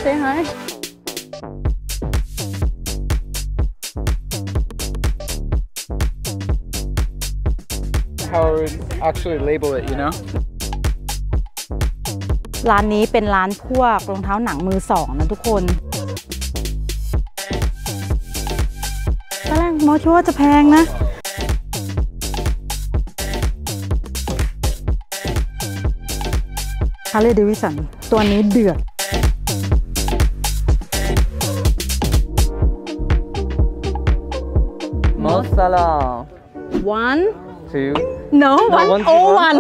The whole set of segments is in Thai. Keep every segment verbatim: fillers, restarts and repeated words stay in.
say hi how I would actually label it you know ร้านนี้เป็นร้านพวกรองเท้าหนังมือสองนะทุกคนตอนแรกมอชัวจะแพงนะฮาร์เลย์เดวิสันตัวนี้เดือดมอสซาลา one two no one one oh one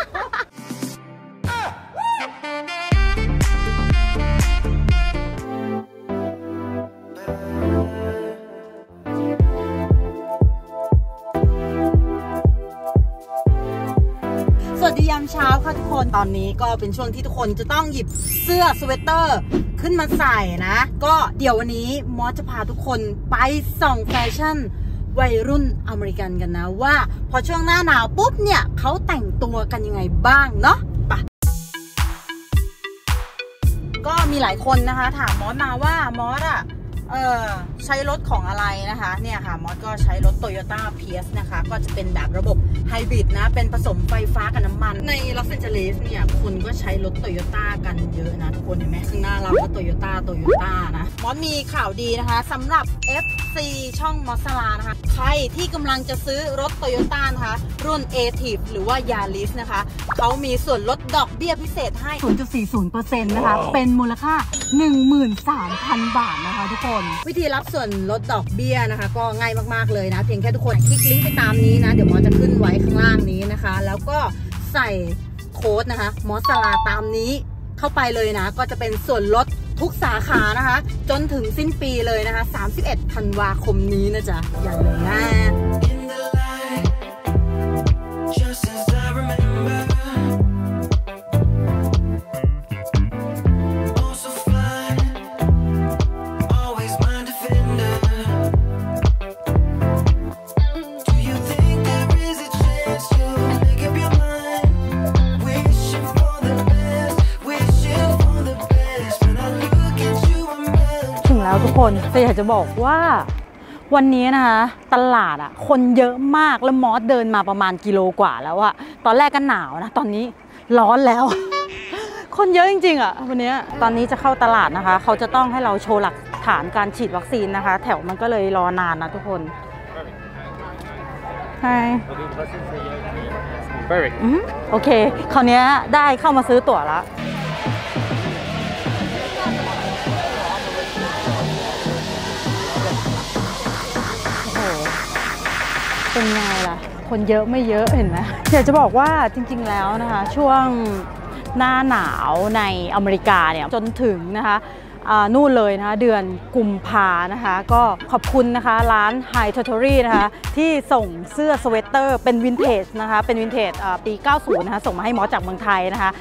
สวัสดียามเช้าค่ะทุกคนตอนนี้ก็เป็นช่วงที่ทุกคนจะต้องหยิบเสื้อสเวตเตอร์ขึ้นมาใส่นะก็เดี๋ยววันนี้มอสจะพาทุกคนไปส่องแฟชั่นวัยรุ่นอเมริกันกันนะว่าพอช่วงหน้าหนาวปุ๊บเนี่ยเขาแต่งตัวกันยังไงบ้างเนาะปะก็มีหลายคนนะคะถามมอสมาว่ามอสอะเออใช้รถของอะไรนะคะเนี่ยค่ะมอสก็ใช้รถ Toyota Prius นะคะก็จะเป็นแบบระบบไฮบริดนะเป็นผสมไฟฟ้ากับน้ำมันในลอสแอนเจลิสเนี่ยคนก็ใช้รถ Toyota กันเยอะนะทุกคนเห็นไหมข้างหน้าเราก็ Toyota Toyota นะมอสมีข่าวดีนะคะสำหรับ เอฟ ซี ช่องมอสลานะคะใครที่กำลังจะซื้อรถ Toyota นะคะรุ่น Active หรือว่า Yaris นะคะเขามีส่วนลดดอกเบี้ยพิเศษให้ ศูนย์จุดสี่ศูนย์เปอร์เซ็นต์ นะคะเป็นมูลค่า หนึ่งหมื่นสามพัน บาทนะคะทุกคนวิธีรับส่วนลดดอกเบี้ยนะคะก็ง่ายมากๆเลยนะเพียงแค่ทุกคนคลิกลิงก์ไปตามนี้นะเดี๋ยวมอสจะขึ้นไว้ข้างล่างนี้นะคะแล้วก็ใส่โค้ดนะคะมอสลาตามนี้เข้าไปเลยนะก็จะเป็นส่วนลดทุกสาขานะคะจนถึงสิ้นปีเลยนะคะสามสิบเอ็ดธันวาคมนี้นะจ๊ะอย่าลืมนะทุกคนแต่อยากจะบอกว่าวันนี้นะคะตลาดอ่ะคนเยอะมากแล้วมอสเดินมาประมาณกิโลกว่าแล้วอะตอนแรกก็หนาวนะตอนนี้ร้อนแล้ว คนเยอะจริงๆอ่ะวันนี้ตอนนี้จะเข้าตลาดนะคะเขาจะต้องให้เราโชว์หลักฐานการฉีดวัคซีนนะคะแถวมันก็เลยรอนานนะทุกคนใช่โอเคคราวนี้ได้เข้ามาซื้อตั๋วแล้วเป็นไงล่ะคนเยอะไม่เยอะเห็นไหมอยากจะบอกว่าจริงๆแล้วนะคะช่วงหน้าหนาวในอเมริกาเนี่ยจนถึงนะคะนู่นเลยนะคะเดือนกุมภานะคะก็ขอบคุณนะคะร้าน High Tottery นะคะที่ส่งเสื้อสเวตเตอร์เป็นวินเทจนะคะเป็นวินเทจปีเก้าสิบนะคะส่งมาให้มอสจากเมืองไทยนะคะ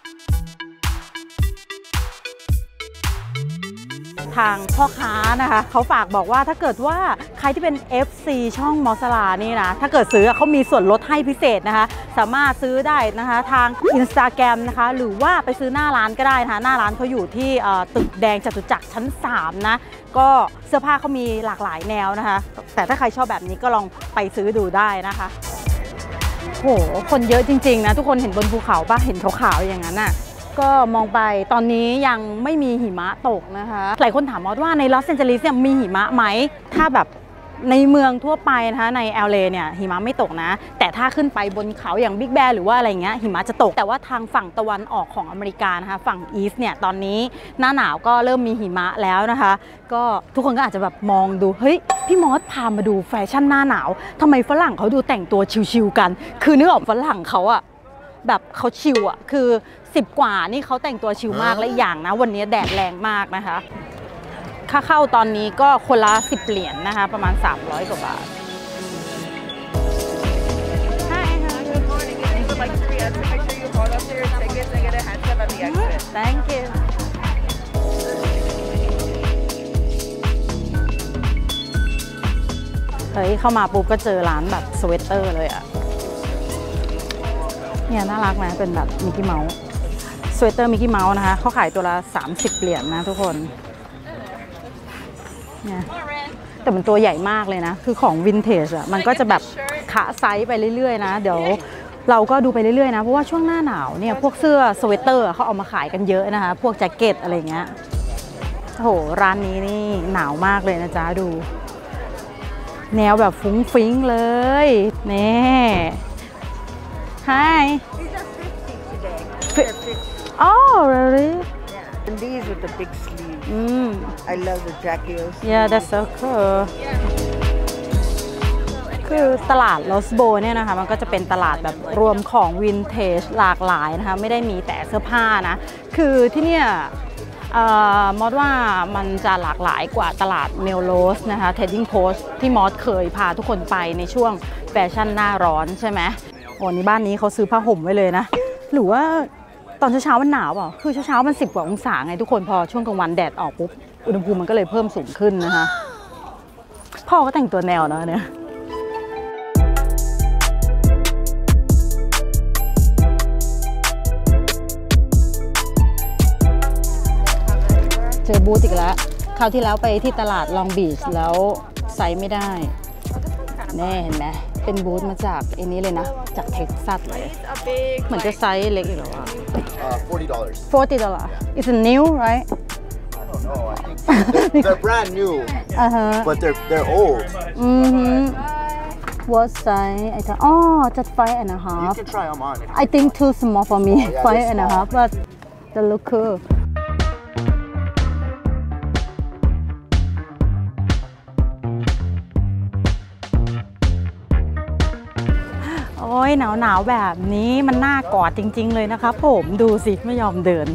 ทางพ่อค้านะคะเขาฝากบอกว่าถ้าเกิดว่าใครที่เป็น เอฟ ซี ช่องมอสลานี่นะถ้าเกิดซื้อเขามีส่วนลดให้พิเศษนะคะสามารถซื้อได้นะคะทาง Instagram นะคะหรือว่าไปซื้อหน้าร้านก็ได้นะคะหน้าร้านเขาอยู่ที่ตึกแดงจตุจักรชั้นสามนะก็เสื้อผ้าเขามีหลากหลายแนวนะคะแต่ถ้าใครชอบแบบนี้ก็ลองไปซื้อดูได้นะคะโหคนเยอะจริงๆนะทุกคนเห็นบนภูเขาป่ะเห็นขาวๆอย่างนั้นน่ะก็มองไปตอนนี้ยังไม่มีหิมะตกนะคะหลายคนถามมอสว่าในลอสแอนเจลิสเนี่ยมีหิมะไหมถ้าแบบในเมืองทั่วไปนะคะใน แอล เอ เนี่ยหิมะไม่ตกนะแต่ถ้าขึ้นไปบนเขาอย่างบิ๊กแบร์หรือว่าอะไรเงี้ยหิมะจะตกแต่ว่าทางฝั่งตะวันออกของอเมริกานะคะฝั่งอีสต์เนี่ยตอนนี้หน้าหนาวก็เริ่มมีหิมะแล้วนะคะก็ทุกคนก็อาจจะแบบมองดูเฮ้ยพี่มอสพามาดูแฟชั่นหน้าหนาวทำไมฝรั่งเขาดูแต่งตัวชิลๆกันคือนึกออกฝรั่งเขาอะแบบเขาชิลอะคือสิบกว่านี่เขาแต่งตัวชิลมากและอย่างนะวันนี้แดดแรงมากนะคะค่าเข้าตอนนี้ก็คนละสิบเหรียญนะคะประมาณสามร้อยกว่าบาท Hi Good morning If you would like to re-enter make sure you hold up to your tickets and get a hand up at the exit Thank you เฮ้ยเข้ามาปุ๊บก็เจอร้านแบบสเวตเตอร์เลยอะเนี่ยน่ารักนะเป็นแบบมิกกี้เมาส์สเวตเตอร์มิกกี้เมาส์นะคะเขาขายตัวละสามสิบเหรียญนะทุกคนเนี่ยแต่มันตัวใหญ่มากเลยนะ คือของวินเทจอ่ะมันก็จะแบบขาไซส์ไปเรื่อยๆนะเดี๋ยวเราก็ดูไปเรื่อยๆนะเพราะว่าช่วงหน้าหนาวเนี่ยพวกเสื้อสเวตเตอร์เขาเอามาขายกันเยอะนะคะพวกแจ็คเก็ตอะไรเงี้ยโอ้โหร้านนี้นี่หนาวมากเลยนะจ๊ะดูแนวแบบฟุ้งฟิ้งเลยนี่ Hi Oh really And these with the big sleeve. Mm. I love the jackets. Yeah that's so cool คือตลาดลอสโบเนี่ยนะคะมันก็จะเป็นตลาดแบบรวมของวินเทจหลากหลายนะคะไม่ได้มีแต่เสื้อผ้านะคือที่เนี่ยมอสว่ามันจะหลากหลายกว่าตลาดเมลโลสนะคะ Trading Post ที่มอสเคยพาทุกคนไปในช่วงแฟชั่นหน้าร้อนใช่ไหมโอ้นี่บ้านนี้เขาซื้อผ้าห่มไว้เลยนะหรือว่าตอนเช้าๆมันหนาวเปล่าคือเช้าๆมันสิบกว่าองศาไงทุกคนพอช่วงกลางวันแดดออกปุ๊บอุณหภูมิมันก็เลยเพิ่มสูงขึ้นนะคะพ่อก็แต่งตัวแนวนะเนี่ยเจอบูธอีกแล้วคราวที่แล้วไปที่ตลาดลองบีชแล้วไซส์ไม่ได้แน่เห็นไหมเป็นบูธมาจากไอ้นี้เลยนะจากเท็กซัสเลยเหมือนจะไซส์เล็กอีกแล้วอ่ะ forty dollars forty dollars It's a new right I don't know I think they're, they're brand new uh huh but they're they're old mm-hmm what size I thought oh just five and a you half can try them on I think too small for me Oh, yeah, five they're and a small. half but they look coolโอ้ยหนาวหนาวแบบนี้มันน่ากอดจริงๆเลยนะคะผมดูสิไม่ยอมเดิน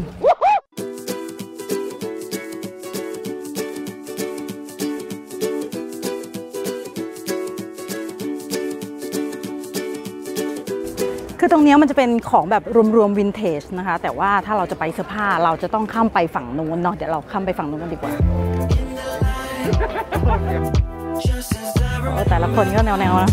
คือตรงนี้มันจะเป็นของแบบรวมๆวินเทจนะคะแต่ว่าถ้าเราจะไปเสื้อผ้าเราจะต้องข้ามไปฝั่งนู้นเนาะเดี๋ยวเราข้ามไปฝั่งนู้นกันดีกว่าโอ้แต่ละคนก็แนวๆนะ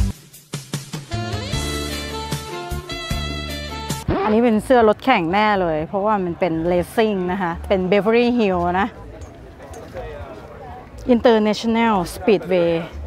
อันนี้เป็นเสื้อรถแข่งแน่เลยเพราะว่ามันเป็นเลสซิ่งนะคะเป็น Beverly Hills นะ International Speedway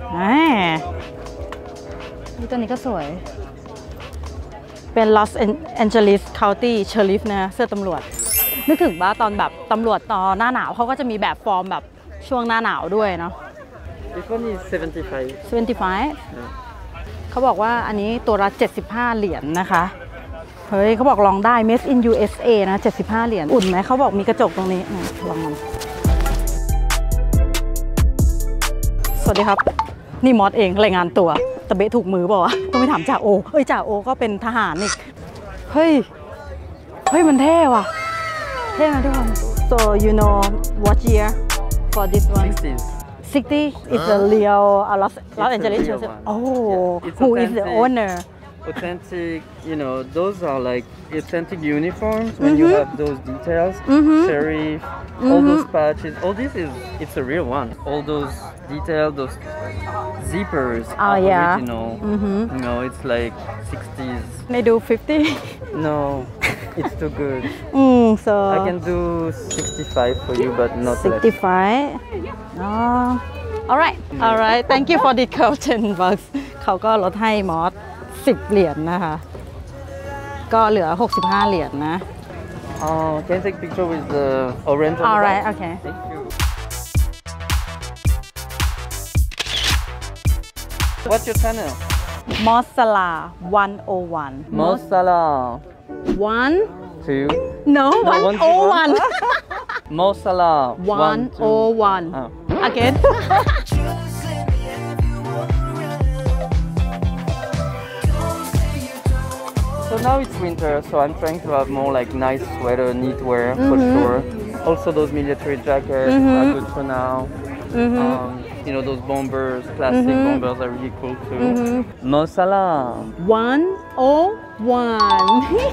นี่ตัวนี้ก็สวยเป็น Los Angeles County Sheriff นะเสื้อตำรวจนึกถึงว่าตอนแบบตำรวจตอนหน้าหนาวเขาก็จะมีแบบฟอร์มแบบช่วงหน้าหนาวด้วยเนาะ This one is seventy-five เจ็ดสิบห้า เขาบอกว่าอันนี้ตัวละเจ็ดสิบห้าเหรียญ นะคะเฮ้ยเขาบอกลองได้ Made in ยู เอส เอ นะเจ็ดสิบห้าเหรียญอุ่นไหมเขาบอกมีกระจกตรงนี้ลองมันสวัสดีครับนี่มอสเองรายงานตัวตะเบะถูกมือเปล่าวะต้องไปถามจ่าโอเอ้ยจ่าโอก็เป็นทหารอีกเฮ้ยเฮ้ยมันเท่ว่ะเท่นะทุกคน so you know what year for this one sixties sixty is the real uh, Los, Los Angeles real one. oh Yeah, it's who is the authentic. owner authentic you know those are like authentic uniforms when mm-hmm. you have those details mm-hmm. sheriff mm-hmm. all those patches all this is it's a real one all those details those zippers oh are yeah original mm-hmm. you know it's like sixties they do fifty no it's too good mm, so I can do sixty-five for you but not sixty-five oh alright alright thank you for the ten bucks เขาก็ลดให้มอสสิบเหรียญนะคะก็เหลือหกสิบห้าเหรียญนะ oh can you take picture with the orange alright okay thank you what's your channel Mosala one oh one Mosala one two no one oh one Mosala one oh one again So now it's winter, so I'm trying to have more like nice sweater, neat wear mm-hmm. for sure. Also those military jackets mm-hmm. are good for now. Mm-hmm. um, you know those bombers, plastic mm-hmm. bombers are really cool too. Mm-hmm. Mosala one oh one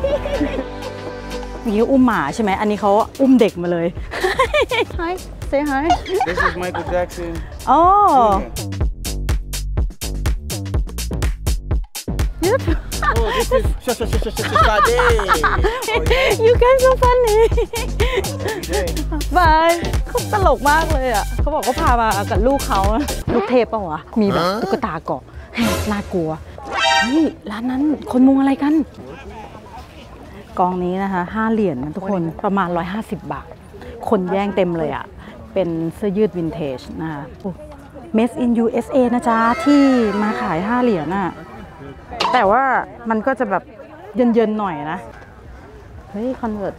มีอุ้มหมาใช่ไหมอันนี้เขาอุ้มเด็กมาเลย Hi say hi This is Michael Jackson oh yep Oh, this is sh sh sh sh sh Sade. You guys so funny Every day. บายเขาตลกมากเลยอ่ะเขาบอกเขาพามากับลูกเขาลูกเทพป่าวะมีแบบตุ๊กตาเกาะน่ากลัวเฮ้ยร้านนั้นคนมุงอะไรกันกองนี้นะคะห้าเหรียญนะทุกคนประมาณหนึ่งร้อยห้าสิบบาทคนแย่งเต็มเลยอ่ะเป็นเสื้อยืดวินเทจนะคะ Made in ยู เอส เอ นะจ๊ะที่มาขายห้าเหรียญน่ะแต่ว่ามันก็จะแบบเย็นๆหน่อยนะเฮ้ยคอนเวิร์ต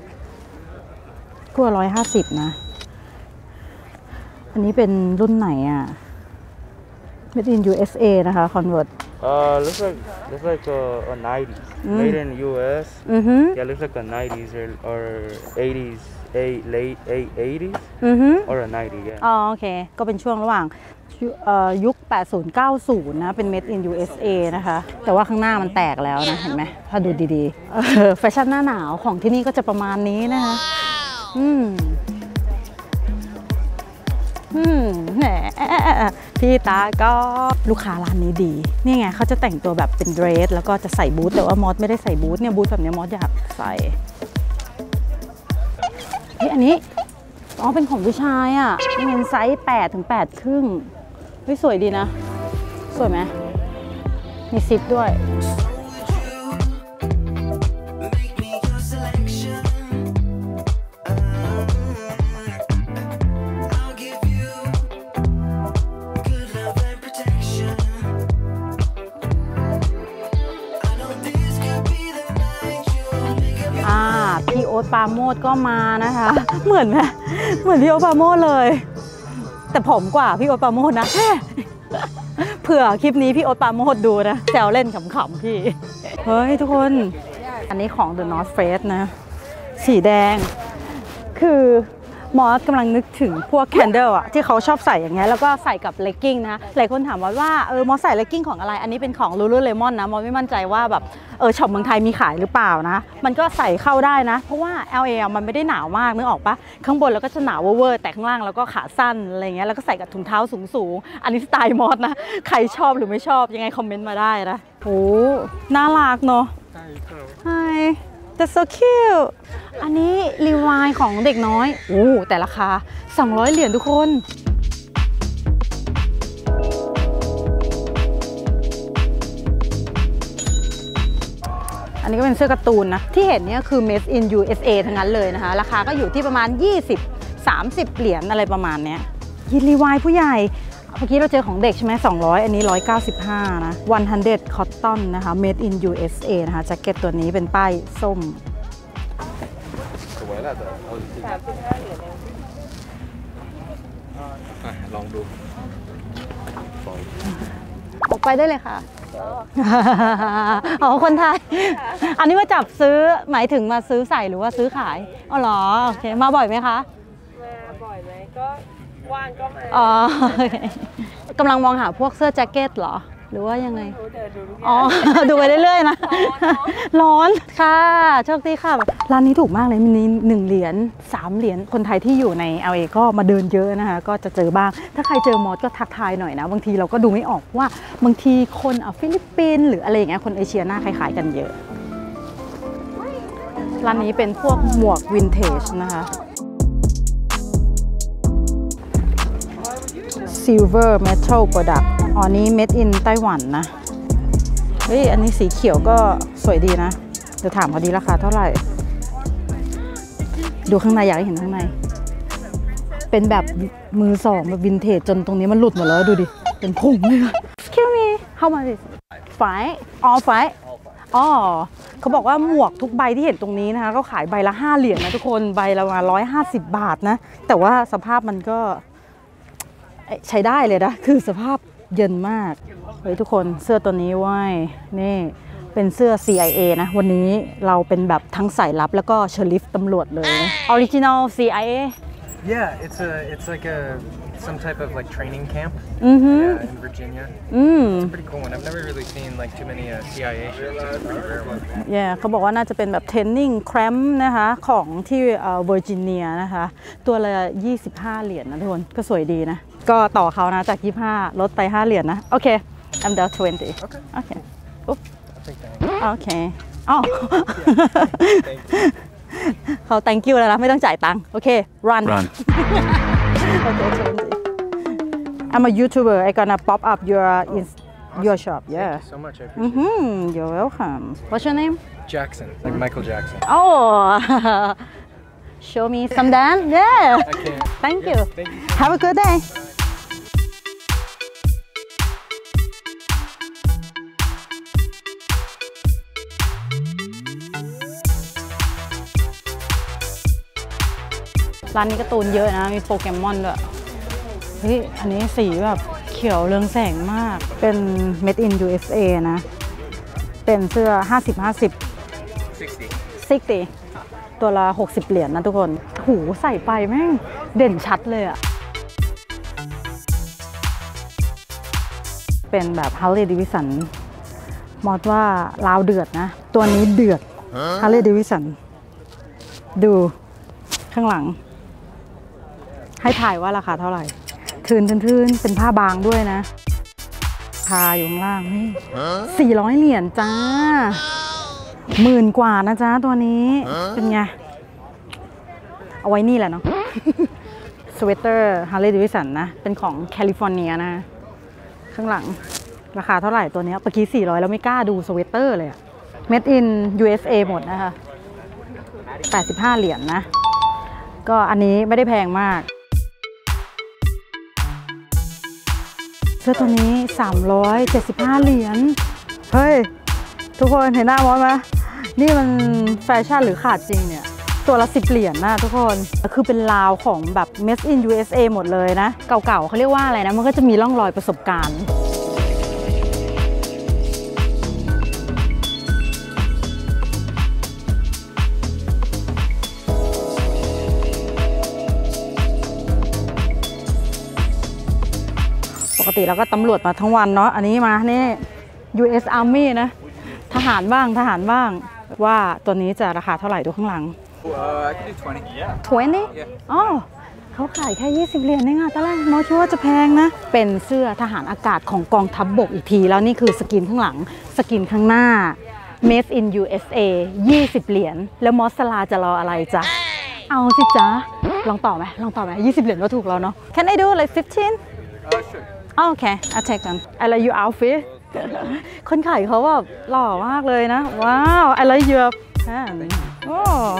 ก็ร้อยห้าสิบนะอันนี้เป็นรุ่นไหนอ่ะ Made in ยู เอส เอ นะคะคอนเวิร์ต Uh, looks like looks like a, a nineties, Mm. made in U S. อือฮึ Yeah, looks like a nineties or, or eighties, eight, late eight, eighties อือฮึ or a ninety. Yeah. อ๋อโอเคก็เป็นช่วงระหว่างยุคแปดสิบ เก้าสิบนะเป็น Made in ยู เอส เอ นะคะแต่ว่าข้างหน้ามันแตกแล้วนะเห็นไหมถ้าดูดีๆแฟชั่นหน้าหนาวของที่นี่ก็จะประมาณนี้นะคะอืมอืมแหมพี่ตาก็ลูกค้าร้านนี้ดีนี่ไงเขาจะแต่งตัวแบบเป็นเดรสแล้วก็จะใส่บูทแต่ว่ามอสไม่ได้ใส่บูทเนี่ยบูทแบบนี้มอสอยากใส่เฮ้ยอันนี้อ๋อเป็นของผู้ชายอ่ะเป็นไซส์แปดถึงแปดครึ่งเฮ้ยสวยดีนะสวยไหมมีซิปด้วยพี่โอ๊ตปราโมทก็มานะคะเหมือนไหมเหมือนพี่โอ๊ตปราโมทเลยแต่ผอมกว่าพี่โอ๊ตปราโมทนะเผื่อคลิปนี้พี่โอ๊ตปราโมทดูนะแซวเล่นขำๆพี่เฮ้ยทุกคนอันนี้ของ The North Face นะสีแดงคือมอสกำลังนึกถึงพวกแคนเดิลอะที่เขาชอบใส่อย่างเงี้ยแล้วก็ใส่กับเลกกิ้งนะหลายคนถามว่าว่าเออมอสใส่เลกกิ้งของอะไรอันนี้เป็นของ Lululemon นะมอสไม่มั่นใจว่าแบบเออช็อปเมืองไทยมีขายหรือเปล่านะมันก็ใส่เข้าได้นะเพราะว่า แอล เอ มันไม่ได้หนาวมากนึกออกปะข้างบนแล้วก็จะหนาวเวอร์แต่ข้างล่างแล้วก็ขาสั้นอะไรเงี้ยแล้วก็ใส่กับถุงเท้าสูงๆอันนี้สไตล์มอสนะใครชอบหรือไม่ชอบยังไงคอมเมนต์มาได้นะโอ้น่ารักเนาะHi That's so cute อันนี้รีวายของเด็กน้อยโอ้แต่ราคาสองร้อยเหรียญทุกคนอันนี้ก็เป็นเสื้อการ์ตูนนะที่เห็นเนี่ยคือ Made in ยู เอส เอ ทั้งนั้นเลยนะคะราคาก็อยู่ที่ประมาณยี่สิบ สามสิบเหรียญอะไรประมาณเนี้ยยินรีวายผู้ใหญ่เมื่อกี้เราเจอของเด็กใช่ไหมสองร้อยอันนี้หนึ่งร้อยเก้าสิบห้านะหนึ่งร้อย cotton นะคะ Made in ยู เอส เอ นะคะแจ็คเก็ตตัวนี้เป็นป้ายส้มลองดูออกไปได้เลยค่ะอ๋อคนไทยอันนี้มาจับซื้อหมายถึงมาซื้อใส่หรือว่าซื้อขายอ๋อเหรอโอเคมาบ่อยไหมคะมาบ่อยไหมก็ว่างก็มาอ๋อกำลังมองหาพวกเสื้อแจ็คเก็ตเหรอหรือว่ายังไงอ๋อดูไปเรื่อยๆนะร้อนค่ะโชคดีค่ะร้านนี้ถูกมากเลยมีหนึ่งเหรียญสามเหรียญคนไทยที่อยู่ใน แอล เอ ก็มาเดินเยอะนะคะก็จะเจอบ้างถ้าใครเจอมอสก็ทักทายหน่อยนะบางทีเราก็ดูไม่ออกว่าบางทีคนอ่ะฟิลิปปินส์หรืออะไรอย่างเงี้ยคนเอเชียหน้าคล้ายๆกันเยอะร้านนี้เป็นพวกหมวกวินเทจนะคะ Silver Metal Product อ๋อนี้ Made in ไต้หวันนะเฮ้ยอันนี้สีเขียวก็สวยดีนะเดี๋ยวถามเขาดีราคาเท่าไหร่ดูข้างในอยากให้เห็นข้างในเป็นแบบมือสองแบบวินเทจจนตรงนี้มันหลุดหมดแล้วดูดิเป็นผงเลยนะ Excuse me how much is five all five อ๋อเขาบอกว่าหมวกทุกใบที่เห็นตรงนี้นะคะก็ขายใบละห้าเหรียญนะทุกคนใบละมาร้อยห้าสิบบาทนะแต่ว่าสภาพมันก็ใช้ได้เลยนะคือสภาพเย็นมากเฮ้ยทุกคนเสื้อตัวนี้ว้ยนี่เป็นเสื้อ ซี ไอ เอ นะวันนี้เราเป็นแบบทั้งสายลับแล้วก็เชอริฟตำรวจเลย Original ซี ไอ เอ Yeah, it's a it's like a some type of like training camp. Mm-hmm. Yeah, in Virginia. Mm. It's a pretty cool one. I've never really seen like too many uh, ซี ไอ เอ shirts. It's a pretty rare one. Yeah, เขาบอกว่าน่าจะเป็นแบบ training camp นะคะของที่เวอร์จิเนียนะคะตัวละยี่สิบห้าเหรียญนะทุกคนก็สวยดีนะก็ต่อเขานะจากยี่สิบห้าลดไปห้าเหรียญนะโอเค I'm down twenty. Okay. Okay. Oops. say thanks. โอเคอ๋อเขา thank you แล้วนะไม่ต้องจ่ายตังค์โอเค run Run. Okay, I'm a YouTuber. I gonna pop up your your shop. Yeah. Thank you so much. I appreciate Mm-hmm. You're welcome. What's your name? it. Jackson, like Michael Jackson. Oh, show me some dance. Yeah. I can't. Thank you. Thank you. Have a good day. ร้านนี้การ์ตูนเยอะนะมีโปเกมอนด้วยเฮ้ยอันนี้สีแบบเขียวเรืองแสงมากเป็น Made in ยู เอส เอ นะเป็นเสื้อห้าสิบ ห้าสิบ หกสิบ ตัวละหกสิบเหรียญนะทุกคนหูใส่ไปแม่งเด่นชัดเลยอะเป็นแบบ Harley Davidson มอดว่าลาวเดือดนะตัวนี้เดือด Harley Davidson ดูข้างหลังให้ถ่ายว่าราคาเท่าไหร่ทืนทืนเป็นผ้าบางด้วยนะราคาอยู่ข้างล่างนี่สี่ร้อยเหรียญจ้าหมื่นกว่านะจ๊ะตัวนี้เป็นไงเอาไว้นี่แหละเนาะสเวตเตอร์ Harley Davidson นะเป็นของแคลิฟอร์เนียนะข้างหลังราคาเท่าไหร่ตัวนี้เมื่อกี้สี่ร้อยแล้วไม่กล้าดูสเวตเตอร์เลยอะ Made in ยู เอส เอ หมดนะคะแปดสิบห้าเหรียญ นะก็อันนี้ไม่ได้แพงมากเสื้อตัวนี้สามร้อยเจ็ดสิบห้าเหรียญเฮ้ยทุกคนเห็นหน้ามอสไหมนี่มันแฟชั่นหรือขาดจริงเนี่ยตัวละสิบเหรียญ นะทุกคนคือเป็นลาวของแบบ Made in ยู เอส เอ หมดเลยนะเก่าๆเขาเรียกว่าอะไรนะมันก็จะมีร่องรอยประสบการณ์ปกติเราก็ตำรวจมาทั้งวันเนาะอันนี้มานี่ ยู เอส Army นะทหารบ้างทหารบ้างว่าตัวนี้จะราคาเท่าไหร่ดูข้างหลัง Uh, I can do twenty. Yeah. ยี่สิบ อ๋อเขาขายแค่ยี่สิบเหรียญเองอะตอนแรกน้อยคิดว่าจะแพงนะเป็นเสื้อทหารอากาศของกองทัพบกอีกทีแล้วนี่คือสกินข้างหลังสกินข้างหน้า Made in ยู เอส เอ ยี่สิบเหรียญแล้วมอสลาจะรออะไรจ๊ะเอาสิจ๊ะลองต่อไหมลองต่อไหมยี่สิบเหรียญก็ถูกแล้วเนาะ Can I do like fifteen Uh, sure. โอเค I'll take them I like your outfit คนขายเขาแบบหล่อมากเลยนะว้าว I like your pants โอ้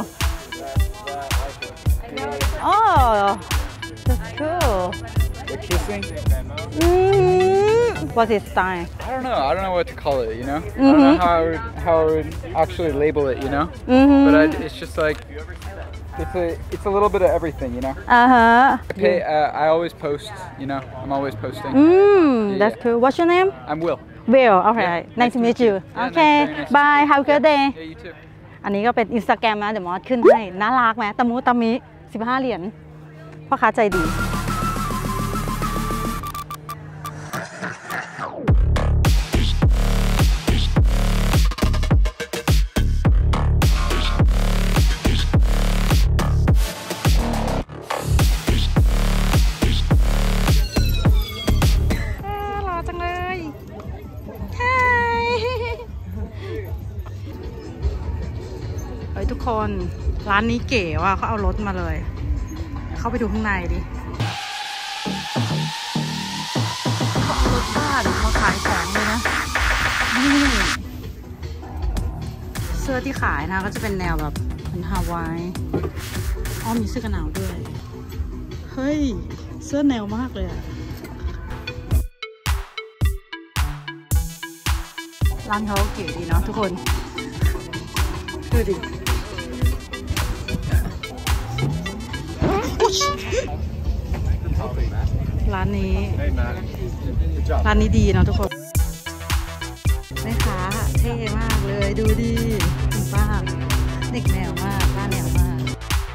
oh that's cool The kissing? mm, what's its style I don't know. I don't know what to call it. You know. I Mhm. don't know how I would how I would actually label it. You know. Mhm. But I, it's just like it's a it's a little bit of everything. You know. อ่าฮะ Okay. Uh, I always post. You know. I'm always posting. mm, that's cool what's your name I'm Will. Will okay nice to meet you Yeah, okay nice, very nice to bye have a good day Yeah, you too. อันนี้ก็เป็น Instagram นะเดี๋ยวมอสขึ้นให้น่ารักไหมตะมูตะมิสิบห้าเหรียญพ่อค้าใจดีหล่อจังเลยเฮ้ยทุกคนร้านนี้เก๋ว่ะเขาเอารถมาเลยเข้าไปดูข้างในดิรถบ้านมาขายของเลยนะนี่เสื้อที่ขายนะก็จะเป็นแนวแบบเป็นฮาวายอ๋อมีเสื้อกันหนาวด้วยเฮ้ยเสื้อแนวมากเลยอะร้านเขาเก๋ดีเนาะทุกคนดูดิร้านนี้ร้านนี้ดีเนาะทุกคนแม่ค้าเท่มากเลยดูดิคุณป้าเด็กแนวมากป้าแนวมาก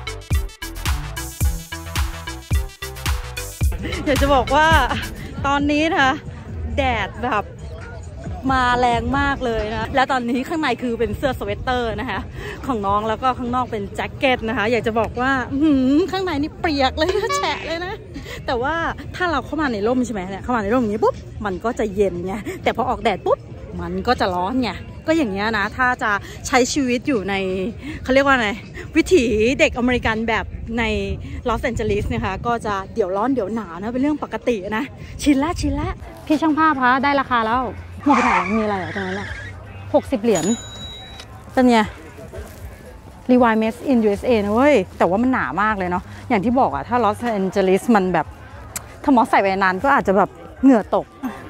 อยากจะบอกว่าตอนนี้นะคะแดดแบบมาแรงมากเลยนะและตอนนี้ข้างในคือเป็นเสื้อสเวตเตอร์นะคะของน้องแล้วก็ข้างนอกเป็นแจ็คเก็ตนะคะอยากจะบอกว่าข้างในนี่เปียกเลยนะแฉะเลยนะแต่ว่าถ้าเราเข้ามาในร่มใช่ไหมเนี่ยเข้ามาในร่มอย่างนี้ปุ๊บมันก็จะเย็นไงแต่พอออกแดดปุ๊บมันก็จะร้อนไงก็อย่างเงี้ยนะถ้าจะใช้ชีวิตอยู่ในเขาเรียกว่าไงวิถีเด็กอเมริกันแบบในลอสแอนเจลิสนะคะก็จะเดี๋ยวร้อนเดี๋ยวหนาวนะเป็นเรื่องปกตินะชินละชินละพี่ช่างภาพคะได้ราคาแล้วหัวไปถ่ายมีอะไรอ่ะตรงนั้นอ่ะหกสิบเหรียญเป็นไงรีวายเมสอิน ยู เอส เอ นะเว้ยแต่ว่ามันหนามากเลยเนาะอย่างที่บอกอะถ้าลอสแอนเจลิสมันแบบถ้ามอสใส่ไปนานก็อาจจะแบบเหงื่อตก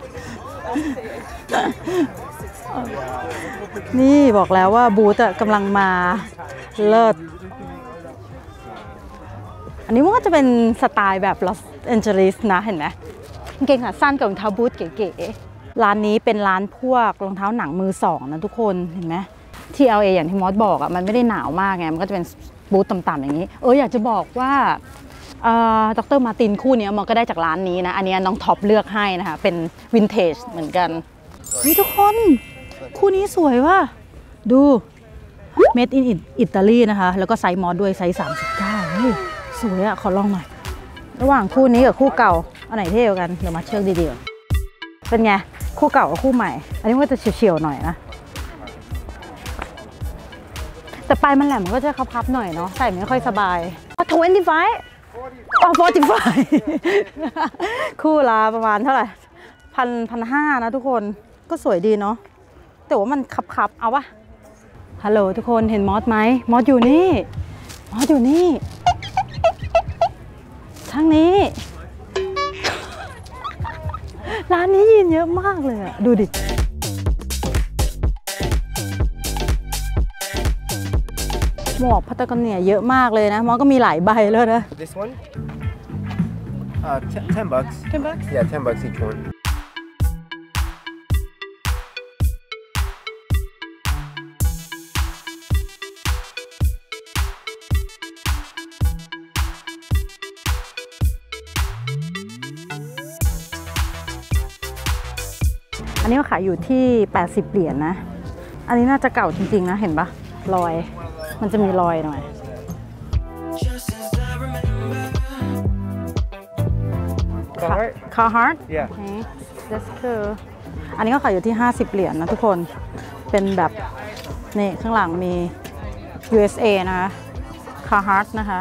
นี่บอกแล้วว่าบูธกำลังมาเลิศอันนี้มันก็จะเป็นสไตล์แบบลอสแอนเจลิสนะเห็นไหมกางเกงขาสั้นกับรองเท้าบูทเก๋ๆร้านนี้เป็นร้านพวกรองเท้าหนังมือสองนะทุกคนเห็นไหมที่ แอล เอ อย่างที่มอสบอกอ่ะมันไม่ได้หนาวมากไงมันก็จะเป็นบูธต่ำๆอย่างนี้เอออยากจะบอกว่าดร.มาร์ตินคู่นี้มันก็ได้จากร้านนี้นะอันนี้น้องท็อปเลือกให้นะคะเป็นวินเทจเหมือนกันนี่ทุกคนคู่นี้สวยว่ะดู Made in Italy นะคะแล้วก็ไซส์มอสด้วยไซส์สามสิบเก้าเฮ้ยสวยอ่ะขอลองหน่อยระหว่างคู่นี้กับคู่เก่าอันไหนเท่กว่ากันเดี๋ยวมาเชือกดีๆเป็นไงคู่เก่ากับคู่ใหม่อันนี้ก็จะเฉียวๆหน่อยนะแต่ปลายมันแหลมมันก็จะพับๆหน่อยเนาะใส่ไม่ค่อยสบายอ๋อยี่สิบห้าอ๋อสี่สิบห้าคู่ละประมาณเท่าไหร่พันพันห้านะทุกคนก็สวยดีเนาะแต่ว่ามันคับๆเอาวะฮัลโหลทุกคนเห็นมอสไหมมอสอยู่นี่มอสอยู่นี่ทางนี้ร้านนี้ยินเยอะมากเลยอะดูดิหมวกพัตตานีเยอะมากเลยนะมอสก็มีหลายใบเลยนะ This one? Uh, ten bucks. ten bucks? Yeah, ten bucks each one. อันนี้ก็ขายอยู่ที่แปดสิบเหรียญนะอันนี้น่าจะเก่าจริงๆนะเห็นปะรอยมันจะมีรอยหน่อยคาร์ฮาร์ด Yeah. นี่คืออันนี้ก็ขายอยู่ที่ห้าสิบเหรียญนะทุกคนเป็นแบบนี่ข้างหลังมี ยู เอส เอ นะคะคาร์ฮาร์ดนะคะ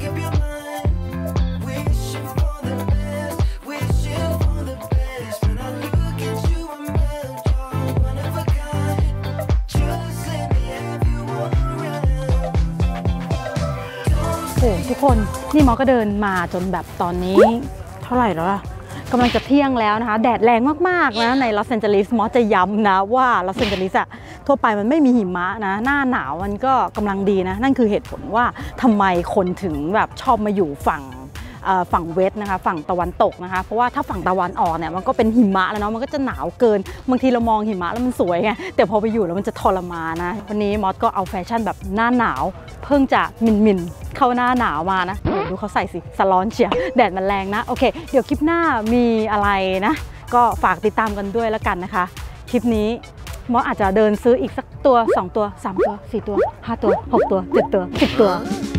โอ้ทุกคนนี่มอก็เดินมาจนแบบตอนนี้เท่าไหร่แล้วล่ะกำลังจะเที่ยงแล้วนะคะแดดแรงมากๆนะในลอสแอนเจลิสมอจะย้ำนะว่าลอสแอนเจลิสอะทั่วไปมันไม่มีหิมะนะหน้าหนาวมันก็กำลังดีนะนั่นคือเหตุผลว่าทำไมคนถึงแบบชอบมาอยู่ฝั่งฝั่งเวสนะคะฝั่งตะวันตกนะคะเพราะว่าถ้าฝั่งตะวันออกเนี่ยมันก็เป็นหิมะแล้วเนาะมันก็จะหนาวเกินบางทีเรามองหิมะแล้วมันสวยไงแต่พอไปอยู่แล้วมันจะทรมานนะวันนี้มอสก็เอาแฟชั่นแบบหน้าหนาวเพิ่งจะมินมินเข้าหน้าหนาวมานะดูเขาใส่สิสลอนเชียแดดมันแรงนะโอเคเดี๋ยวคลิปหน้ามีอะไรนะก็ฝากติดตามกันด้วยแล้วกันนะคะคลิปนี้มอสอาจจะเดินซื้ออีกสักตัวสองตัวสามตัวสี่ตัวห้าตัวหกตัวเจ็ดตัวสิบตัว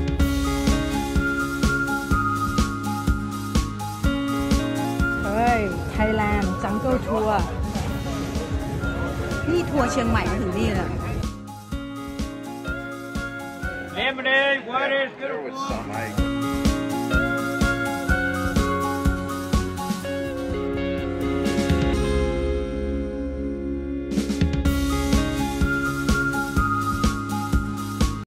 ไทยแลนด์จังเกิลทัวร์นี่ทัวร์เชียงใหม่มาถึงนี่แหละ Lemonade, what is good?